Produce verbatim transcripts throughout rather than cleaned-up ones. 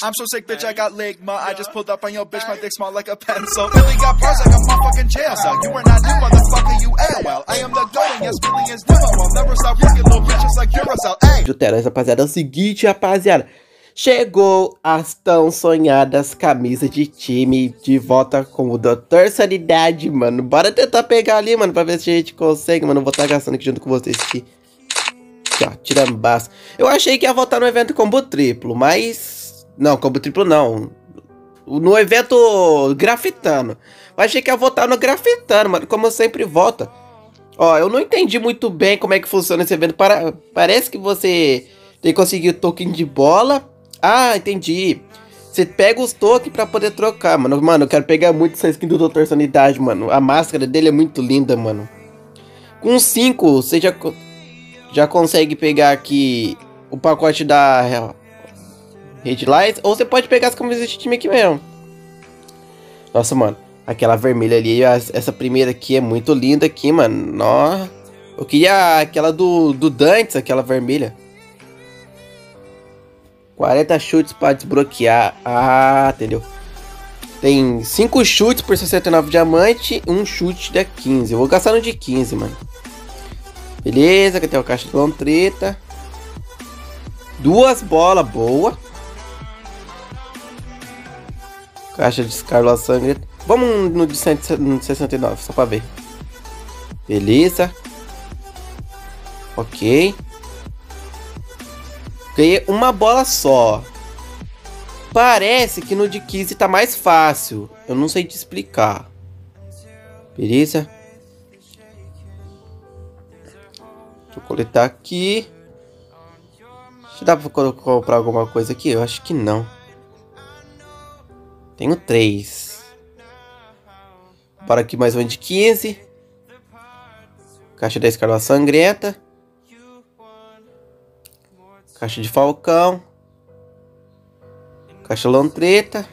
I'm so sick, bitch, I got ligma. I just pulled up on your bitch, my dick small like a pencil. Billy got bars like a motherfucking jail cell. You are not new, motherfucker, you A O L. I am the goat, and yes, Billy is demo. I'll never stop working, little bitches like Duracell. Hey! Juteras, rapaziada, é o seguinte, rapaziada. Chegou as tão sonhadas camisas de time de volta com o doutor Sanidade, mano. Bora tentar pegar ali, mano, pra ver se a gente consegue, mano. Vou estar gastando aqui junto com vocês aqui. Aqui, ó, tirambaço. Eu achei que ia voltar no evento combo triplo, mas... Não, combo triplo não. No evento grafitano. Eu achei que ia voltar no grafitano, mano, como sempre volta. Ó, eu não entendi muito bem como é que funciona esse evento. Para... Parece que você tem que conseguir o token de bola. Ah, entendi. Você pega os tokens pra poder trocar, mano. Mano, eu quero pegar muito essa skin do doutor Sanidade, mano. A máscara dele é muito linda, mano. Com cinco, você já, já consegue pegar aqui o pacote da Red Lights. Ou você pode pegar as camisas de time aqui mesmo. Nossa, mano. Aquela vermelha ali, essa primeira aqui é muito linda aqui, mano. Nossa. Eu queria aquela do, do Dantes, aquela vermelha. quarenta chutes para desbloquear. Ah, entendeu? Tem cinco chutes por sessenta e nove diamante. Um chute da quinze. Eu vou gastar no de quinze, mano. Beleza, aqui tem o caixa de lontreta. Duas bolas, boa. Caixa de escarla sangue. Vamos no de cento e sessenta e nove, só pra ver. Beleza. Ok. Ganhei uma bola só. Parece que no de quinze tá mais fácil. Eu não sei te explicar. Beleza? Deixa eu coletar aqui. Dá pra comprar alguma coisa aqui? Eu acho que não. Tenho três. Bora aqui mais um de quinze. Caixa da escarla sangrenta. Caixa de falcão. Caixa lontreta.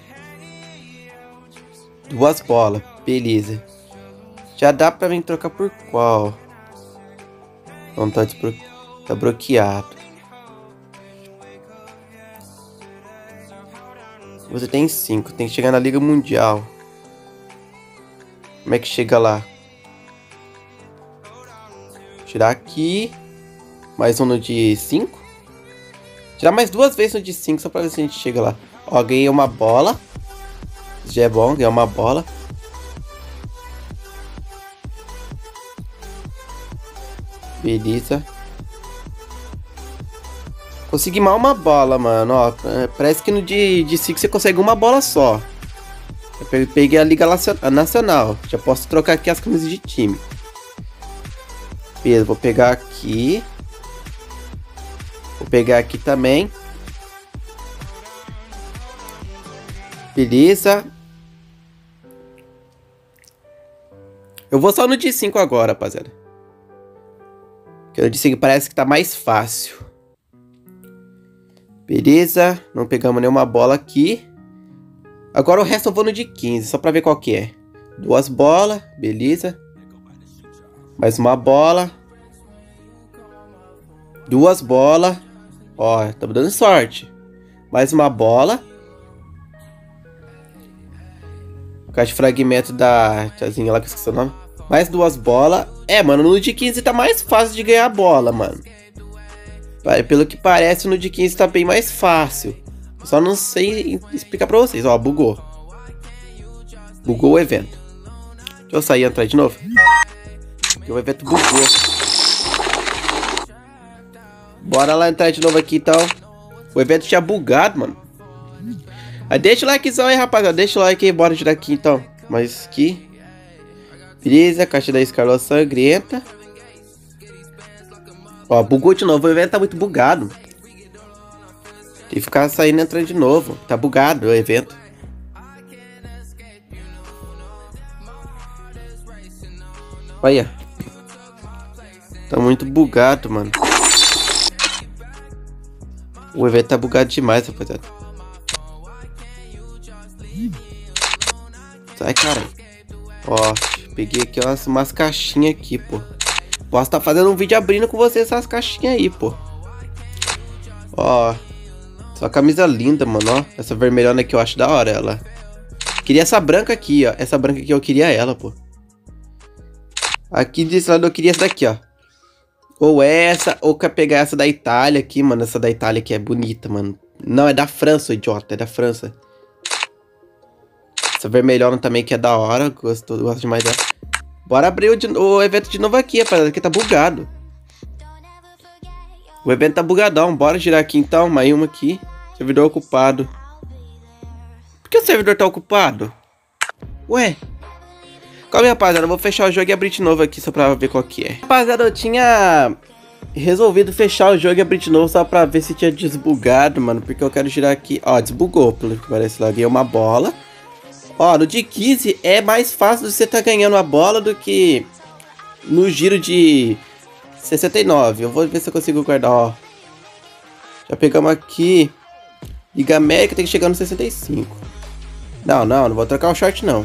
Duas bolas. Beleza. Já dá pra mim trocar por qual? Não tá, desblo... tá bloqueado. Você tem cinco. Tem que chegar na Liga Mundial. Como é que chega lá? Tirar aqui. Mais um no de cinco. Tirar mais duas vezes no de cinco, só pra ver se a gente chega lá. Ó, ganhei uma bola. Já é bom, ganhar uma bola. Beleza. Consegui mal uma bola, mano. Ó, parece que no de cinco você consegue uma bola só. Eu peguei a Liga Nacional. Já posso trocar aqui as camisas de time. Beleza, vou pegar aqui. Vou pegar aqui também. Beleza. Eu vou só no de cinco agora, rapaziada. Porque no de cinco parece que tá mais fácil. Beleza. Não pegamos nenhuma bola aqui. Agora o resto eu vou no de quinze, só pra ver qual que é. Duas bolas, beleza. Mais uma bola. Duas bolas. Ó, estamos dando sorte. Mais uma bola. Caixa de fragmento da tiazinha lá, que eu esqueci o nome. Mais duas bolas. É, mano, no de quinze tá mais fácil de ganhar bola, mano. Pelo que parece, no de quinze tá bem mais fácil. Só não sei explicar pra vocês. Ó, bugou. Bugou o evento. Deixa eu sair e entrar de novo. Porque o evento bugou. Bora lá entrar de novo aqui, então. O evento tinha bugado, mano. Aí deixa o likezão aí, rapaziada. Deixa o like aí, bora tirar aqui, então. Mais aqui. Beleza, caixa da escarla sangrenta. Ó, bugou de novo. O evento tá muito bugado. Tem que ficar saindo e entrando de novo. Tá bugado o evento. Olha. Tá muito bugado, mano. O evento tá bugado demais, rapaziada. Sai, cara. Ó, peguei aqui umas, umas caixinhas aqui, pô. Posso estar tá fazendo um vídeo abrindo com vocês essas caixinhas aí, pô. Ó. Só camisa linda, mano, ó. Essa vermelhona aqui eu acho da hora, ela. Queria essa branca aqui, ó. Essa branca aqui eu queria ela, pô. Aqui desse lado eu queria essa daqui, ó. Ou essa, ou quer pegar essa da Itália aqui, mano. Essa da Itália aqui é bonita, mano. Não, é da França, idiota. É da França. Essa vermelhona também que é da hora. Gosto, gosto demais dela. Bora abrir o, de, o evento de novo aqui, rapaziada. Aqui tá bugado. O evento tá bugadão. Bora girar aqui então. Mais uma aqui. Servidor ocupado. Por que o servidor tá ocupado? Ué? Calma aí, rapaziada. Eu vou fechar o jogo e abrir de novo aqui só pra ver qual que é. Rapaziada, eu tinha resolvido fechar o jogo e abrir de novo só pra ver se tinha desbugado, mano. Porque eu quero girar aqui. Ó, desbugou, pelo que parece lá. Ganhei uma bola. Ó, no de quinze é mais fácil você tá ganhando a bola do que no giro de sessenta e nove. Eu vou ver se eu consigo guardar, ó. Já pegamos aqui. Liga América tem que chegar no sessenta e cinco. Não, não, não vou trocar o short, não.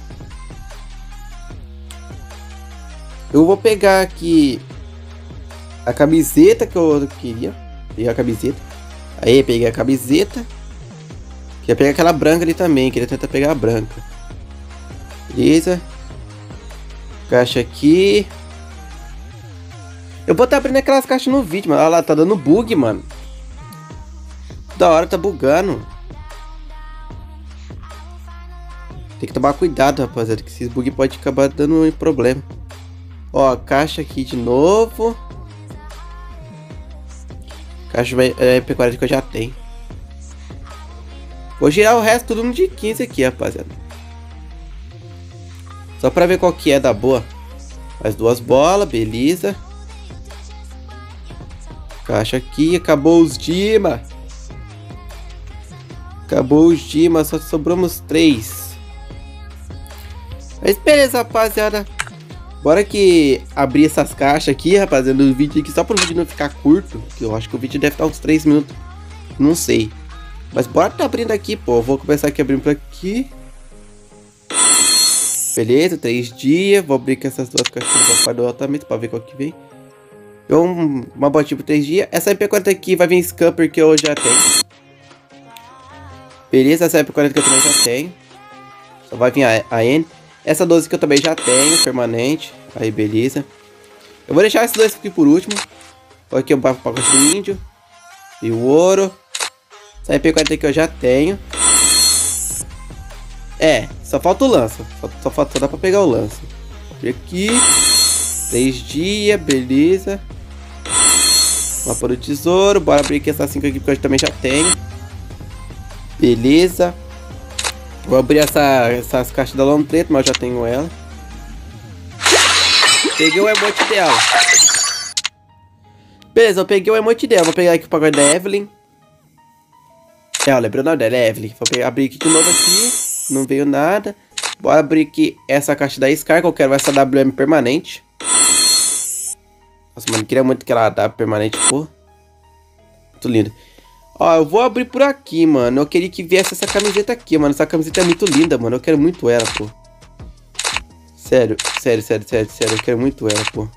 Eu vou pegar aqui a camiseta que eu queria. Pegar a camiseta. Aí, peguei a camiseta. Queria pegar aquela branca ali também. Queria tentar pegar a branca. Beleza. Caixa aqui. Eu vou estar abrindo aquelas caixas no vídeo, mano. Olha lá, tá dando bug, mano. Da hora, tá bugando. Tem que tomar cuidado, rapaziada, que esses bugs podem acabar dando problema. Ó, caixa aqui de novo. Caixa é, P quarenta que eu já tenho. Vou girar o resto tudo no de quinze aqui, rapaziada. Só pra ver qual que é da boa. Mais duas bolas, beleza. Caixa aqui, acabou os Dima. Acabou os Dima, só sobramos três. Mas beleza, rapaziada. Bora que abrir essas caixas aqui, rapaziada, no vídeo aqui, só pro vídeo não ficar curto. Que eu acho que o vídeo deve estar uns três minutos. Não sei. Mas bora tá abrindo aqui, pô. Eu vou começar aqui abrindo por aqui. Beleza, três dias. Vou abrir com essas duas caixinhas do altamente pra ver qual que vem. Um, uma botinha por três dias. Essa M P quarenta aqui vai vir scamper que eu já tenho. Beleza, essa M P quarenta que eu também já tenho. Só vai vir a, a N. Essa doze que eu também já tenho, permanente. Aí, beleza. Eu vou deixar esses dois aqui por último. Aqui o pacote do índio. E o ouro. Essa M P quarenta que eu já tenho. É, só falta o lança. Só, só, falta, só dá pra pegar o lança. Aqui. Três dias, beleza. Mapa do tesouro. Bora abrir aqui essas cinco aqui porque eu também já tenho. Beleza. Vou abrir essa, essas caixas da Long Preto, mas eu já tenho ela. Peguei o emote dela. Beleza, eu peguei o emote dela. Vou pegar aqui o pacote da Evelyn. É, eu lembrei o nome dela, é Evelyn. Vou pegar, abrir aqui de novo aqui. Não veio nada. Bora abrir aqui essa caixa da Scar, que eu quero essa W M permanente. Nossa, mano, queria muito que ela W permanente, pô. Muito lindo. Ó, eu vou abrir por aqui, mano. Eu queria que viesse essa camiseta aqui, mano. Essa camiseta é muito linda, mano. Eu quero muito ela, pô. Sério, sério, sério, sério, sério. Eu quero muito ela, pô.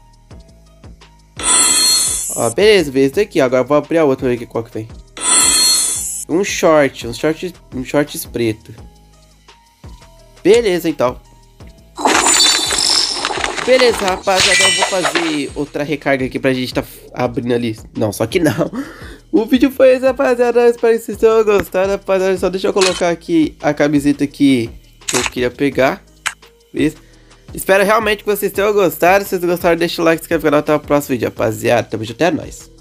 Ó, beleza, veio esse daqui. Agora eu vou abrir a outra pra ver qual que vem. Um short, um short, um shorts preto. Beleza, então. Beleza, rapaziada. Eu vou fazer outra recarga aqui pra gente tá abrindo ali. Não, só que não. O vídeo foi esse, rapaziada. Espero que vocês tenham gostado, rapaziada. Só deixa eu colocar aqui a camiseta que eu queria pegar. Beleza? Espero realmente que vocês tenham gostado. Se vocês gostaram, deixa o like, se inscreve no canal. Até o próximo vídeo, rapaziada. Tamo junto, até nóis.